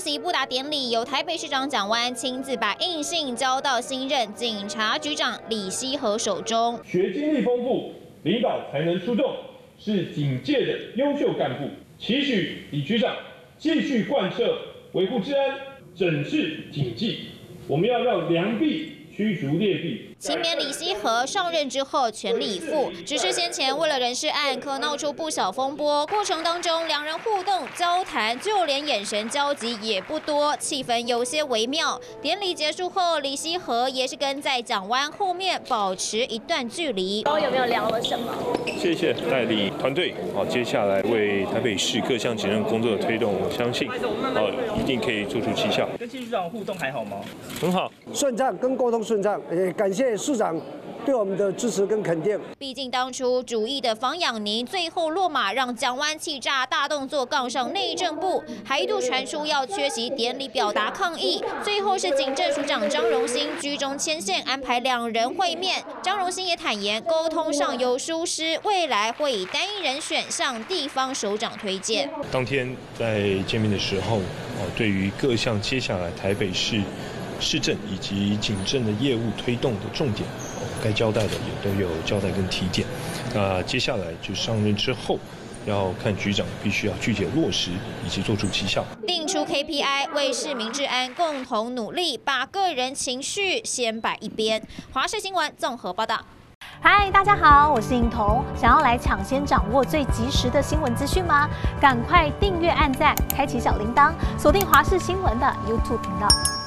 席布达典礼，由台北市长蒋万安亲自把印信交到新任警察局长李希和手中。 学经历丰富，领导才能出众，是警界的优秀干部。期许李局长继续贯彻维护治安、整治警纪，我们要让良币驱逐劣币。 勤勉李希和上任之后全力以赴，只是先前为了人事案可闹出不小风波，过程当中两人互动交谈，就连眼神交集也不多，气氛有些微妙。典礼结束后，李希和也是跟在蒋万安后面保持一段距离。 有没有聊了什么？ 谢谢代理团队，接下来为台北市各项警政工作的推动，我相信一定可以做出绩效。 跟新局长互动还好吗？ 很好， 顺畅，跟沟通顺畅，也感谢市长对我们的支持跟肯定。 毕竟当初主义的房养宁最后落马，让蒋万安气炸，大动作杠上内政部，还一度传出要缺席典礼表达抗议。最后是警政署长张荣兴居中牵线，安排两人会面。张荣兴也坦言，沟通上有疏失，未来会以单一人选向地方首长推荐。 当天在见面的时候，对于各项接下来台北市市政以及警政的业务推动的重点，该交代的也都有交代跟提点。那接下来就上任之后，要看局长必须要具体落实以及做出绩效， 定出 KPI， 为市民治安共同努力，把个人情绪先摆一边。华视新闻综合报道。 嗨，大家好，我是颖彤。想要来抢先掌握最及时的新闻资讯吗？赶快订阅、按赞、开启小铃铛，锁定华视新闻的 YouTube 频道。